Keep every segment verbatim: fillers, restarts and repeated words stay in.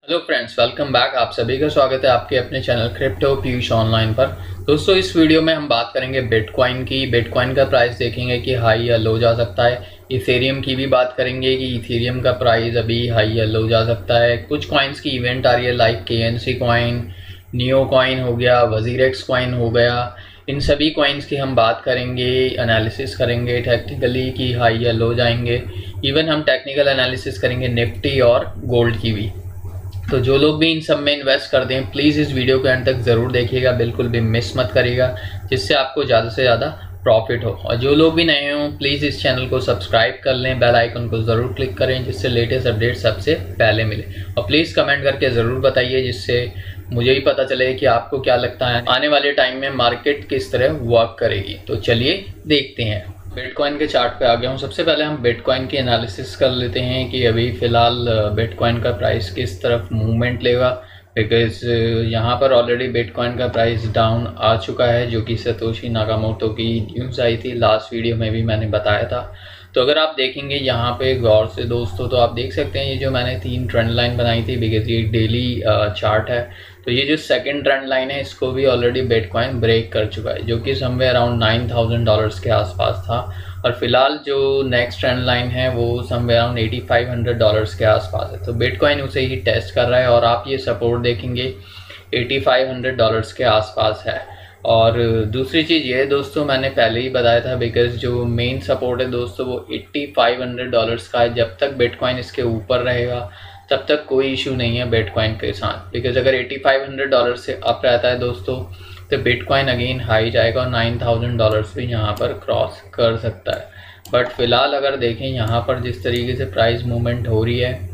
Hello friends, welcome back. आप सभी का स्वागत है आपके अपने चैनल क्रिप्टो पीयूष ऑनलाइन पर। दोस्तों, इस वीडियो में हम बात करेंगे बिटकॉइन की। बिटकॉइन का प्राइस देखेंगे कि हाई या लो जा सकता है। इथेरियम की भी बात करेंगे कि इथेरियम का प्राइस अभी हाई या लो जा सकता है। कुछ कॉइन्स की इवेंट आ रही है like K N C coin, Neo coin हो गया, वजीरेक्स कॉइन हो गया। इन सभी कॉइन्स की हम बात करेंगे, एनालिसिस करेंगे टेक्निकली कि हाई या लो जाएंगे। इवन हम टेक्निकल एनालिसिस करेंगे निफ्टी और गोल्ड की भी। तो जो लोग भी इन सब में इन्वेस्ट कर दें, प्लीज़ इस वीडियो को एंड तक ज़रूर देखिएगा, बिल्कुल भी मिस मत करिएगा, जिससे आपको ज़्यादा से ज़्यादा प्रॉफिट हो। और जो लोग भी नए हों, प्लीज़ इस चैनल को सब्सक्राइब कर लें, बेल आइकन को ज़रूर क्लिक करें, जिससे लेटेस्ट अपडेट सबसे पहले मिले। और प्लीज़ कमेंट करके ज़रूर बताइए, जिससे मुझे ही पता चले कि आपको क्या लगता है आने वाले टाइम में मार्केट किस तरह वर्क करेगी। तो चलिए देखते हैं। बिटकॉइन के चार्ट पे आ गया हूँ। सबसे पहले हम बिटकॉइन की एनालिसिस कर लेते हैं कि अभी फ़िलहाल बिटकॉइन का प्राइस किस तरफ मूवमेंट लेगा। बिकॉज यहाँ पर ऑलरेडी बिटकॉइन का प्राइस डाउन आ चुका है, जो कि सतोशी नाकामोटो की न्यूज़ आई थी, लास्ट वीडियो में भी मैंने बताया था। तो अगर आप देखेंगे यहाँ पे गौर से दोस्तों, तो आप देख सकते हैं ये जो मैंने तीन ट्रेंड लाइन बनाई थी, बिकॉज ये डेली चार्ट है। तो ये जो सेकंड ट्रेंड लाइन है, इसको भी ऑलरेडी बिटकॉइन ब्रेक कर चुका है, जो कि somewhere around nine thousand dollars के आसपास था। और फिलहाल जो नेक्स्ट ट्रेंड लाइन है वो somewhere around eighty five hundred dollars के आसपास है। तो बिटकॉइन उसे ही टेस्ट कर रहा है और आप ये सपोर्ट देखेंगे एटी फाइव हंड्रेड डॉलर्स के आसपास है। और दूसरी चीज़ ये दोस्तों, मैंने पहले ही बताया था, बिकॉज जो मेन सपोर्ट है दोस्तों वो एट्टी फाइव हंड्रेड डॉलर्स का है। जब तक बिटकॉइन इसके ऊपर रहेगा तब तक कोई इशू नहीं है बिटकॉइन के साथ। बिकॉज अगर एट्टी फाइव हंड्रेड डॉलर से अप रहता है दोस्तों, तो बिटकॉइन अगेन हाई जाएगा और नाइन थाउजेंड डॉलर्स भी यहाँ पर क्रॉस कर सकता है। बट फिलहाल अगर देखें यहाँ पर जिस तरीके से प्राइस मूवमेंट हो रही है,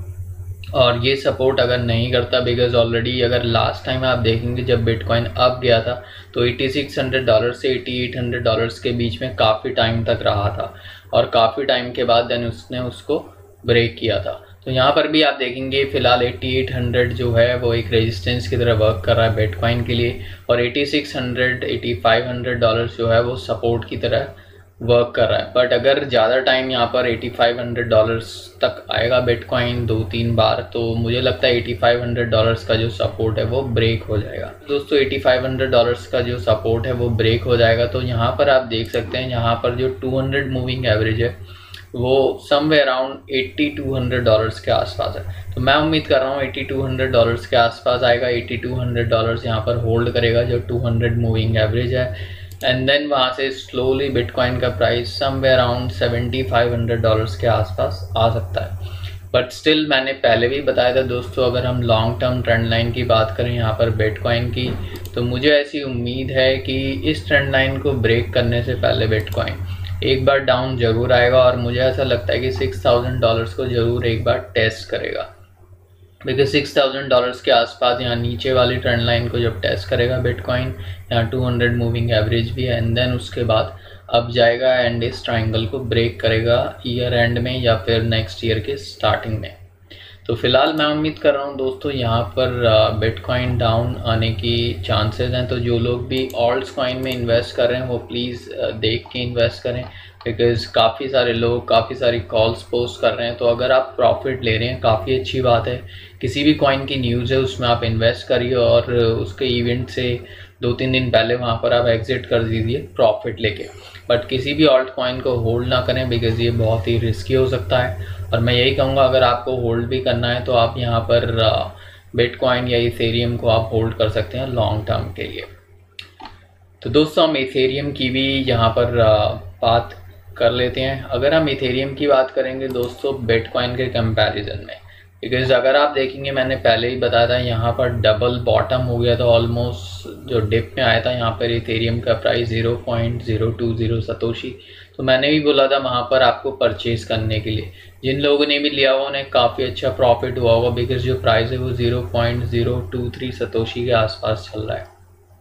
और ये सपोर्ट अगर नहीं करता, बिकॉज ऑलरेडी अगर लास्ट टाइम आप देखेंगे जब बिटकॉइन अप गया था तो एटी सिक्स हंड्रेड डॉलर से एटी एट हंड्रेड डॉलर्स के बीच में काफ़ी टाइम तक रहा था, और काफ़ी टाइम के बाद देन उसने उसको ब्रेक किया था। तो यहाँ पर भी आप देखेंगे फिलहाल एटी एट हंड्रेड जो है वो एक रेजिस्टेंस की तरह वर्क कर रहा है बिटकॉइन के लिए, और eighty six hundred eighty five hundred dollars जो है वो सपोर्ट की तरह वर्क कर रहा है। बट अगर ज़्यादा टाइम यहाँ पर एटी फाइव हंड्रेड डॉलर्स तक आएगा बिटकॉइन दो तीन बार, तो मुझे लगता है एटी फाइव हंड्रेड डॉलर्स का जो सपोर्ट है वो ब्रेक हो जाएगा। दोस्तों, एटी फाइव हंड्रेड डॉलर्स का जो सपोर्ट है वो ब्रेक हो जाएगा, तो यहाँ पर आप देख सकते हैं यहाँ पर जो टू हंड्रेड मूविंग एवरेज है वो somewhere around eighty two hundred dollars के आसपास है। तो मैं उम्मीद कर रहा हूँ एटी टू हंड्रेड डॉलर्स के आसपास आएगा। एटी टू हंड्रेड डॉलर्स यहाँ पर होल्ड करेगा जो टू हंड्रेड मूविंग एवरेज है, एंड देन वहाँ से स्लोली बिटकॉइन का price somewhere around seventy five hundred dollars के आसपास आ सकता है। बट स्टिल मैंने पहले भी बताया था दोस्तों, अगर हम लॉन्ग टर्म ट्रेंड लाइन की बात करें यहाँ पर बिटकॉइन की, तो मुझे ऐसी उम्मीद है कि इस ट्रेंड लाइन को ब्रेक करने से पहले बिटकॉइन एक बार डाउन जरूर आएगा, और मुझे ऐसा लगता है कि सिक्स थाउजेंड डॉलर्स को ज़रूर एक बार टेस्ट करेगा। बिकॉज सिक्स थाउजेंड डॉलर्स के आसपास यहाँ नीचे वाली ट्रेंड लाइन को जब टेस्ट करेगा बिटकॉइन, यहाँ टू हंड्रेड मूविंग एवरेज भी है, एंड देन उसके बाद अब जाएगा एंड इस ट्राइंगल को ब्रेक करेगा ईयर एंड में या फिर नेक्स्ट ईयर के स्टार्टिंग में। तो फिलहाल मैं उम्मीद कर रहा हूँ दोस्तों यहाँ पर बिटकॉइन डाउन आने की चांसेस हैं। तो जो लोग भी ऑल्ट्स कॉइन में इन्वेस्ट कर रहे हैं वो प्लीज़ देख के इन्वेस्ट करें, बिकॉज काफ़ी सारे लोग काफ़ी सारी कॉल्स पोस्ट कर रहे हैं। तो अगर आप प्रॉफिट ले रहे हैं, काफ़ी अच्छी बात है। किसी भी कॉइन की न्यूज़ है उसमें आप इन्वेस्ट करिए, और उसके इवेंट से दो तीन दिन पहले वहाँ पर आप एग्जिट कर दीजिए प्रॉफिट लेके। बट किसी भी ऑल्ट कॉइन को होल्ड ना करें, बिकॉज ये बहुत ही रिस्की हो सकता है। और मैं यही कहूँगा, अगर आपको होल्ड भी करना है तो आप यहाँ पर बिटकॉइन या इथेरियम को आप होल्ड कर सकते हैं लॉन्ग टर्म के लिए। तो दोस्तों, हम इथेरियम की भी यहाँ पर बात कर लेते हैं। अगर हम इथेरियम की बात करेंगे दोस्तों बिटकॉइन के कंपैरिजन में, बिकॉज अगर आप देखेंगे मैंने पहले ही बताया था यहाँ पर डबल बॉटम हो गया था ऑलमोस्ट, जो डिप में आया था यहाँ पर इथेरियम का price zero point zero two zero Satoshi. तो मैंने भी बोला था वहाँ पर आपको परचेज़ करने के लिए। जिन लोगों ने भी लिया हुआ उन्हें काफ़ी अच्छा प्रॉफिट हुआ होगा, बिकॉज जो प्राइस है वो zero point zero two three Satoshi के आसपास चल रहा है।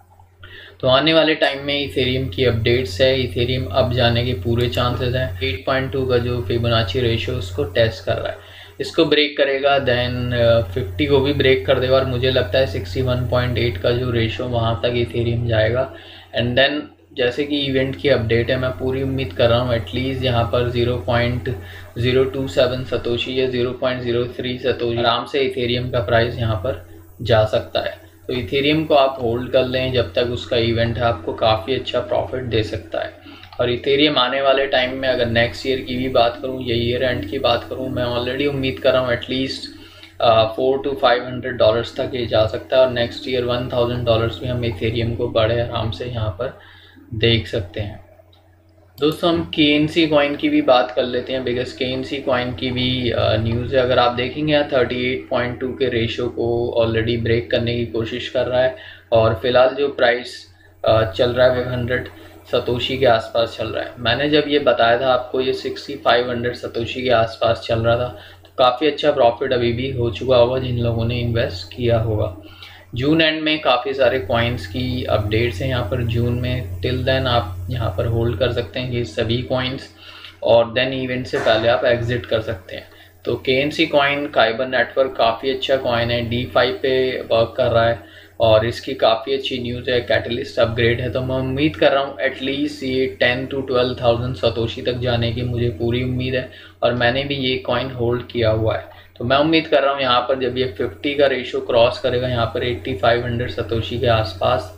तो आने वाले टाइम में इथेरियम की अपडेट्स है, इथेरियम अब जाने के पूरे चांसेस हैं। एट पॉइंट टू का जो फिबोनाची रेशियो उसको टेस्ट कर रहा है, इसको ब्रेक करेगा, देन फिफ्टी को भी ब्रेक कर देगा, और मुझे लगता है सिक्सटी वन पॉइंट एट का जो रेशियो वहाँ तक इथेरियम जाएगा। एंड देन जैसे कि इवेंट की अपडेट है, मैं पूरी उम्मीद कर रहा हूँ एटलीस्ट यहाँ पर zero point zero two seven Satoshi या zero point zero three Satoshi आराम से इथेरियम का प्राइस यहाँ पर जा सकता है। तो इथेरियम को आप होल्ड कर लें जब तक उसका इवेंट है, आपको काफ़ी अच्छा प्रॉफिट दे सकता है। और इथेरियम आने वाले टाइम में अगर नेक्स्ट ईयर की भी बात करूँ या ईयर एंड की बात करूँ, मैं ऑलरेडी उम्मीद कर रहा हूँ at least four to five hundred dollars तक ये जा सकता है और next year one thousand dollars भी हम इथेरियम को बड़े आराम से यहाँ पर देख सकते हैं। दोस्तों हम के एन सी कॉइन की भी बात कर लेते हैं, बिकॉज के एन सी कॉइन की भी न्यूज़ है। अगर आप देखेंगे यहाँ थर्टी एट पॉइंट टू के रेशो को ऑलरेडी ब्रेक करने की कोशिश कर रहा है और फिलहाल जो प्राइस चल रहा है वो हंड्रेड सतोशी के आसपास चल रहा है। मैंने जब ये बताया था आपको ये सिक्सटी फाइव हंड्रेड सतोशी के आसपास चल रहा था, तो काफ़ी अच्छा प्रॉफिट अभी भी हो चुका होगा जिन लोगों ने इन्वेस्ट किया होगा। जून एंड में काफ़ी सारे कॉइन्स की अपडेट्स हैं यहाँ पर जून में, टिल देन आप यहाँ पर होल्ड कर सकते हैं ये सभी कॉइन्स और देन इवेंट से पहले आप एग्जिट कर सकते हैं। तो K N C coin Kyber network काफ़ी अच्छा कॉइन है, डी फाइव पे वर्क कर रहा है और इसकी काफ़ी अच्छी न्यूज़ है, कैटलिस्ट अपग्रेड है। तो मैं उम्मीद कर रहा हूँ एटलीस्ट ये ten to twelve thousand satoshi तक जाने की मुझे पूरी उम्मीद है और मैंने भी ये कॉइन होल्ड किया हुआ है। तो मैं उम्मीद कर रहा हूँ यहाँ पर जब ये फिफ्टी का रेशो क्रॉस करेगा यहाँ पर एट्टी फाइव हंड्रेड सतोशी के आसपास,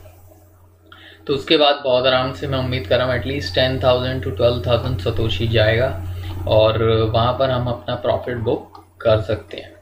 तो उसके बाद बहुत आराम से मैं उम्मीद कर रहा हूँ at least ten thousand to twelve thousand satoshi जाएगा और वहाँ पर हम अपना प्रॉफिट बुक कर सकते हैं।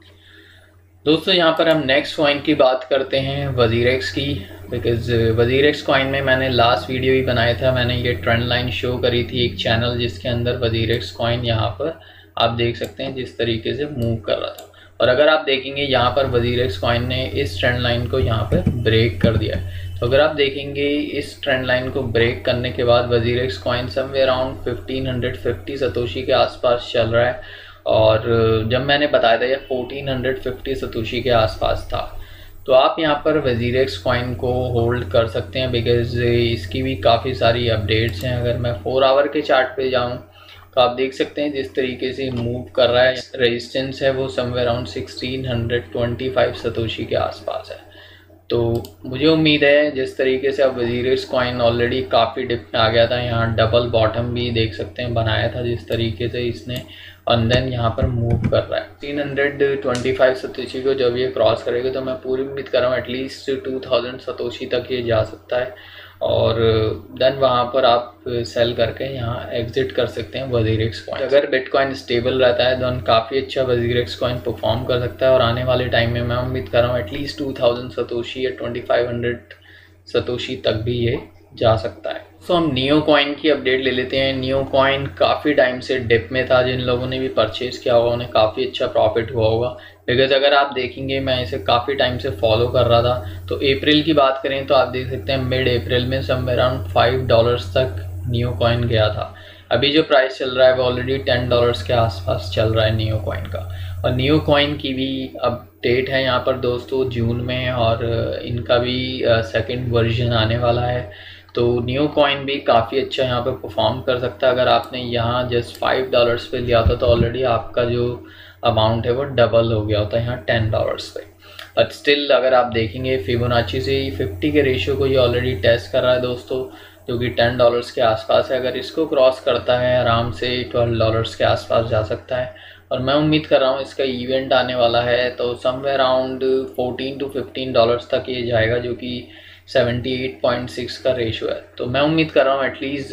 दोस्तों यहाँ पर हम नेक्स्ट कॉइन की बात करते हैं वजीरेक्स की, बिकॉज वजीरेक्स कॉइन में मैंने लास्ट वीडियो ही बनाया था, मैंने ये ट्रेंड लाइन शो करी थी एक चैनल जिसके अंदर वजीरेक्स कॉइन यहाँ पर आप देख सकते हैं जिस तरीके से मूव कर रहा था। और अगर आप देखेंगे यहाँ पर वजीरेक्स कॉइन ने इस ट्रेंड लाइन को यहाँ पर ब्रेक कर दिया है। तो अगर आप देखेंगे इस ट्रेंड लाइन को ब्रेक करने के बाद WazirX coin somewhere around fifteen fifty satoshi के आसपास चल रहा है और जब मैंने बताया था ये फोर्टीन फिफ्टी सतोशी के आसपास था। तो आप यहाँ पर वजीरेक्स कॉइन को होल्ड कर सकते हैं बिकॉज इसकी भी काफ़ी सारी अपडेट्स हैं। अगर मैं फोर आवर के चार्ट पे जाऊँ तो आप देख सकते हैं जिस तरीके से मूव कर रहा है, रेजिस्टेंस है वो somewhere around sixteen twenty five satoshi के आसपास है। तो मुझे उम्मीद है जिस तरीके से अब वजीरेक्स कॉइन ऑलरेडी काफ़ी डिप में आ गया था, यहाँ डबल बॉटम भी देख सकते हैं बनाया था जिस तरीके से इसने, और देन यहाँ पर मूव कर रहा है तीन हंड्रेड ट्वेंटी फाइव सतोशी को जब ये क्रॉस करेगा तो मैं पूरी उम्मीद कर रहा हूँ एटलीस्ट टू थाउजेंड सतोशी तक ये जा सकता है और देन वहाँ पर आप सेल करके यहाँ एग्जिट कर सकते हैं वजीरेक्स कॉइन। अगर बिटकॉइन स्टेबल रहता है तो काफ़ी अच्छा वजीरेक्स कॉइन परफॉर्म कर सकता है और आने वाले टाइम में मैं उम्मीद कर रहा हूँ एटलीस्ट टू थाउजेंड सतोशी या ट्वेंटी फाइव हंड्रेड सतोशी तक भी ये जा सकता है। सो so, हम नियो कॉइन की अपडेट ले लेते हैं। नियो कॉइन काफ़ी टाइम से डिप में था, जिन लोगों ने भी परचेज़ किया होगा उन्हें काफ़ी अच्छा प्रॉफिट हुआ होगा बिकॉज अगर आप देखेंगे मैं इसे काफ़ी टाइम से फॉलो कर रहा था। तो अप्रैल की बात करें तो आप देख सकते हैं मिड अप्रैल में समवेयर अराउंड फाइव डॉलर्स तक नियो कॉइन गया था। अभी जो प्राइस चल रहा है वो ऑलरेडी टेन डॉलर्स के आसपास चल रहा है नियो कॉइन का। और नियो कॉइन की भी अपडेट है यहाँ पर दोस्तों जून में और इनका भी सेकेंड वर्जन आने वाला है। तो नियो कॉइन भी काफ़ी अच्छा यहाँ पे परफॉर्म कर सकता है। अगर आपने यहाँ जस्ट फाइव डॉलर्स पे लिया था तो ऑलरेडी आपका जो अमाउंट है वो डबल हो गया होता है यहाँ टेन डॉलर्स पे। बट स्टिल अगर आप देखेंगे फिबोनाची से फिफ्टी के रेशियो को ये ऑलरेडी टेस्ट कर रहा है दोस्तों, जो कि टेन डॉलर्स के आसपास है। अगर इसको क्रॉस करता है आराम से ट्वेल्व डॉलर्स के आसपास जा सकता है और मैं उम्मीद कर रहा हूँ इसका इवेंट आने वाला है तो somewhere around fourteen to fifteen dollars तक ये जाएगा, जो कि सेवेंटी एट पॉइंट सिक्स का रेशो है। तो मैं उम्मीद कर रहा हूँ एटलीस्ट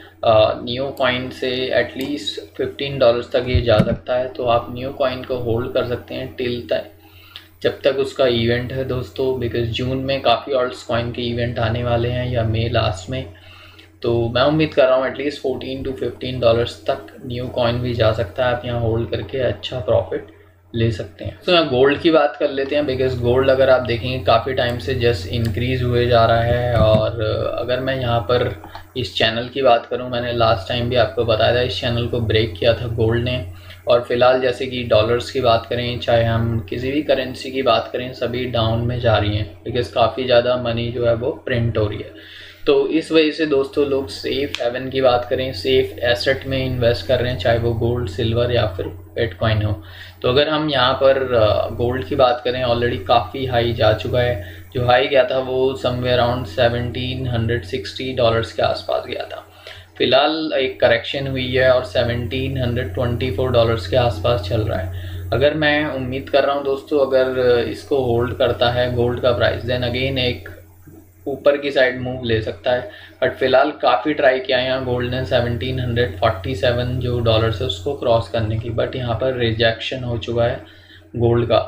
नियो कॉइन से एटलीस्ट फिफ्टीन डॉलर्स तक ये जा सकता है। तो आप नियो कॉइन को होल्ड कर सकते हैं टिल तक जब तक उसका इवेंट है दोस्तों, बिकॉज जून में काफ़ी ऑल्ट्स कॉइन के इवेंट आने वाले हैं या मई लास्ट में। तो मैं उम्मीद कर रहा हूँ at least fourteen to fifteen dollars तक नियो कॉइन भी जा सकता है। आप यहाँ होल्ड करके अच्छा प्रॉफिट ले सकते हैं। तो यहाँ गोल्ड की बात कर लेते हैं बिकॉज गोल्ड अगर आप देखेंगे काफ़ी टाइम से जस्ट इंक्रीज़ हुए जा रहा है। और अगर मैं यहाँ पर इस चैनल की बात करूँ, मैंने लास्ट टाइम भी आपको बताया था इस चैनल को ब्रेक किया था गोल्ड ने। और फिलहाल जैसे कि डॉलर्स की बात करें चाहे हम किसी भी करेंसी की बात करें सभी डाउन में जा रही हैं बिकॉज काफ़ी ज़्यादा मनी जो है वो प्रिंट हो रही है। तो इस वजह से दोस्तों लोग सेफ हेवन की बात करें, सेफ एसेट में इन्वेस्ट कर रहे हैं, चाहे वो गोल्ड, सिल्वर या फिर बिटकॉइन हो। तो अगर हम यहाँ पर गोल्ड की बात करें, ऑलरेडी काफ़ी हाई जा चुका है। जो हाई गया था वो somewhere around seventeen hundred sixty dollars के आसपास गया था। फिलहाल एक करेक्शन हुई है और seventeen hundred twenty four dollars के आसपास चल रहा है। अगर मैं उम्मीद कर रहा हूँ दोस्तों, अगर इसको होल्ड करता है गोल्ड का प्राइस, देन अगेन एक ऊपर की साइड मूव ले सकता है। बट फिलहाल काफ़ी ट्राई किया है यहाँ गोल्ड ने सेवनटीन हंड्रेड फोर्टी सेवन जो डॉलर है उसको क्रॉस करने की, बट यहाँ पर रिजेक्शन हो चुका है गोल्ड का।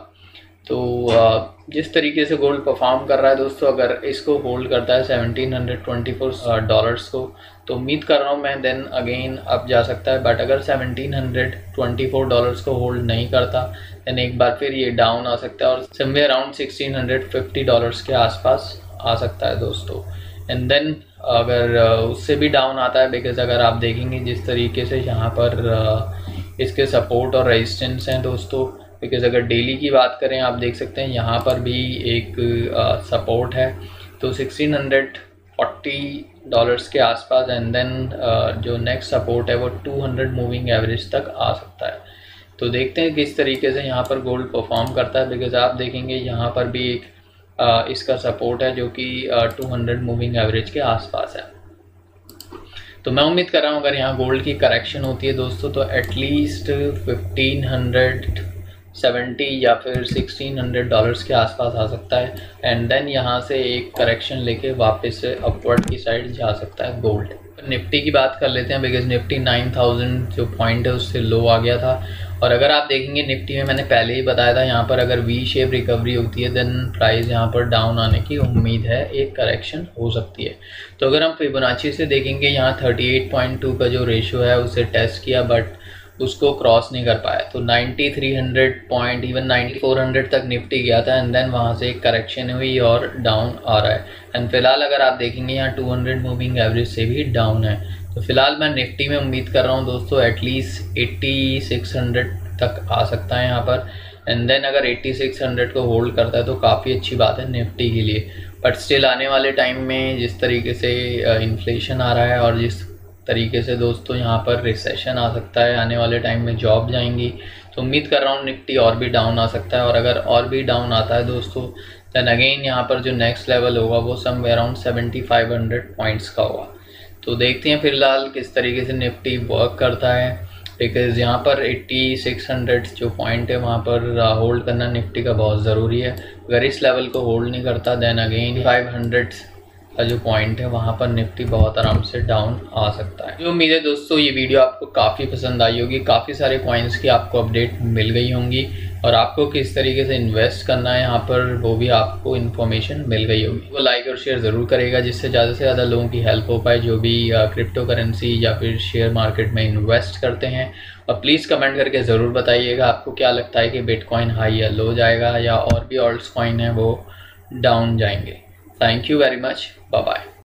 तो जिस तरीके से गोल्ड परफॉर्म कर रहा है दोस्तों, अगर इसको होल्ड करता है seventeen hundred twenty four dollars को, तो उम्मीद कर रहा हूँ मैं देन अगेन अप जा सकता है। बट अगर seventeen hundred twenty four dollars को होल्ड नहीं करता, देन एक बार फिर ये डाउन आ सकता है और somewhere around sixteen hundred fifty dollars के आसपास आ सकता है दोस्तों। एंड देन अगर उससे भी डाउन आता है, बिकॉज अगर आप देखेंगे जिस तरीके से यहाँ पर इसके सपोर्ट और रेजिस्टेंस हैं दोस्तों, बिकॉज अगर डेली की बात करें आप देख सकते हैं यहाँ पर भी एक सपोर्ट है, तो सिक्सटीन हंड्रेड फोर्टी डॉलर्स के आसपास। एंड देन जो नेक्स्ट सपोर्ट है वो टू हंड्रेड मूविंग एवरेज तक आ सकता है। तो देखते हैं किस तरीके से यहाँ पर गोल्ड परफॉर्म करता है, बिकॉज आप देखेंगे यहाँ पर भी एक Uh, इसका सपोर्ट है जो कि टू हंड्रेड मूविंग एवरेज के आसपास है। तो मैं उम्मीद कर रहा हूँ अगर यहाँ गोल्ड की करेक्शन होती है दोस्तों, तो एटलीस्ट फिफ्टीन हंड्रेड सेवेंटी या फिर सिक्सटीन हंड्रेड डॉलर्स के आसपास आ सकता है। एंड देन यहाँ से एक करेक्शन लेके वापस से अपवर्ड की साइड जा सकता है गोल्ड। निफ्टी की बात कर लेते हैं, बिकॉज निफ्टी नाइन थाउजेंड जो पॉइंट है उससे लो आ गया था। और अगर आप देखेंगे निफ्टी में, मैंने पहले ही बताया था, यहाँ पर अगर वी शेप रिकवरी होती है देन प्राइस यहाँ पर डाउन आने की उम्मीद है, एक करेक्शन हो सकती है। तो अगर हम फिबोनाची से देखेंगे, यहाँ थर्टी एट पॉइंट टू का जो रेशियो है उसे टेस्ट किया बट उसको क्रॉस नहीं कर पाया। तो ninety three hundred point, even ninety four hundred तक निफ्टी गया था एंड देन वहाँ से एक करेक्शन हुई और डाउन आ रहा है। एंड फिलहाल अगर आप देखेंगे यहाँ टू हंड्रेड मूविंग एवरेज से भी डाउन है। तो फिलहाल मैं निफ्टी में उम्मीद कर रहा हूँ दोस्तों एटलीस्ट एट्टी सिक्स हंड्रेड तक आ सकता है यहाँ पर। एंड देन अगर एट्टी सिक्स हंड्रेड को होल्ड करता है तो काफ़ी अच्छी बात है निफ्टी के लिए। बट स्टिल आने वाले टाइम में जिस तरीके से इन्फ्लेशन आ रहा है और जिस तरीके से दोस्तों यहाँ पर रिसेशन आ सकता है, आने वाले टाइम में जॉब जाएंगी, तो उम्मीद कर रहा हूँ निफ्टी और भी डाउन आ सकता है। और अगर और भी डाउन आता है दोस्तों, देन अगेन यहाँ पर जो नेक्स्ट लेवल होगा वो some around seventy five hundred points का होगा। तो देखते हैं फिलहाल किस तरीके से निफ्टी वर्क करता है, बिकॉज यहाँ पर एट्टी सिक्स हंड्रेड जो पॉइंट है वहाँ पर होल्ड करना निफ्टी का बहुत ज़रूरी है। अगर इस लेवल को होल्ड नहीं करता देन अगेन फाइव हंड्रेड का जो पॉइंट है वहाँ पर निफ्टी बहुत आराम से डाउन आ सकता है। जो उम्मीद है दोस्तों ये वीडियो आपको काफ़ी पसंद आई होगी, काफ़ी सारे कॉइन्स की आपको अपडेट मिल गई होंगी और आपको किस तरीके से इन्वेस्ट करना है यहाँ पर वो भी आपको इन्फॉर्मेशन मिल गई होगी। वो लाइक और शेयर ज़रूर करेगा जिससे ज़्यादा से ज़्यादा लोगों की हेल्प हो पाए जो भी क्रिप्टो करेंसी या फिर शेयर मार्केट में इन्वेस्ट करते हैं। और प्लीज़ कमेंट करके ज़रूर बताइएगा आपको क्या लगता है कि बिटकॉइन हाई या लो जाएगा या और भी ऑल्ट्स कॉइन है वो डाउन जाएंगे। Thank you very much, bye bye.